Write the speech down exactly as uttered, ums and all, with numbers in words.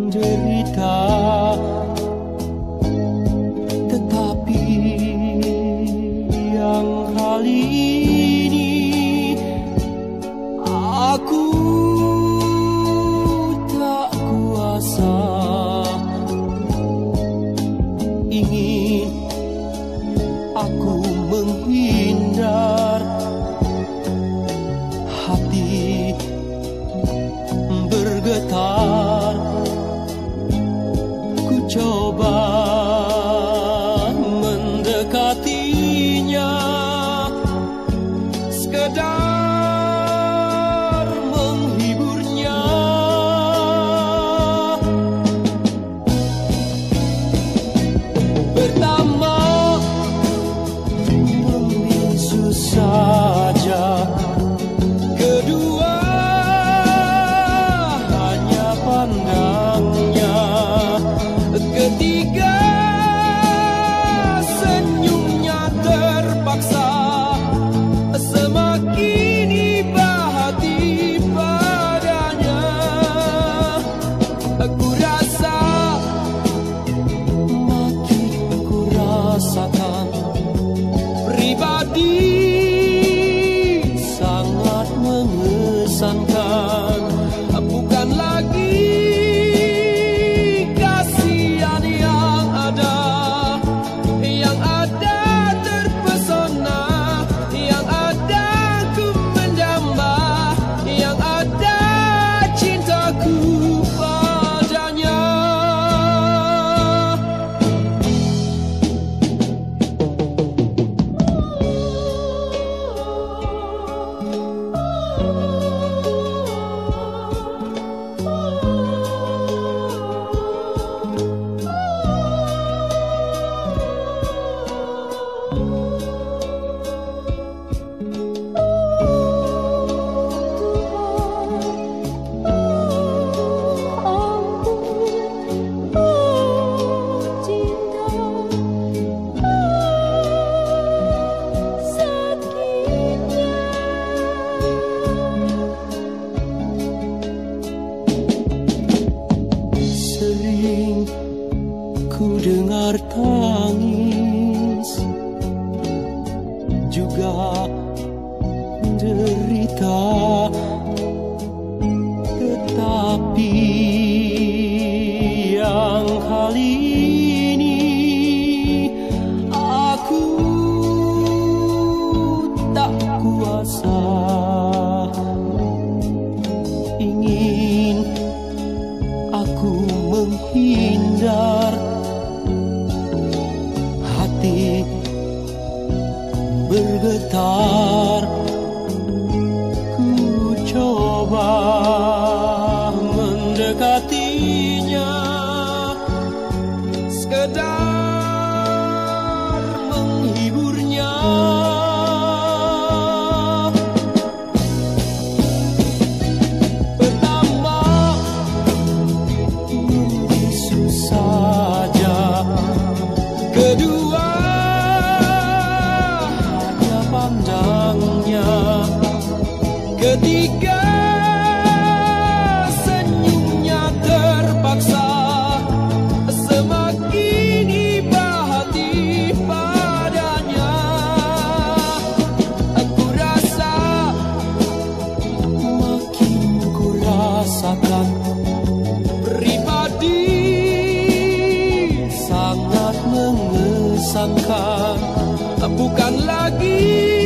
derita, tetapi yang kali ini aku tak kuasa. Ingin aku menghindar, hati bergetar. Ku coba mendekatinya, sekedar menghiburnya. Pertama membisu saja, kedua hanya pandangnya, ketiga senyumnya terpaksa. Semakin iba hati padanya, aku rasa makin ku rasakan pribadi sangat mengesankan. Bukan lagi kasihan yang ada, yang ada terpesona, yang ada ku mendamba, yang ada cintaku padanya. Sering ku dengar tangis, juga derita, tetapi yang kali ini aku tak kuasa. Ingin aku menghindar, hati bergetar. Ku coba mendekatinya, sekedar menghiburnya. Kedua hanya pandangnya, ketiga senyumnya terpaksa. Semakin iba hati padanya, aku rasa makin ku rasakan pribadi sangat mengesankan. Bukan lagi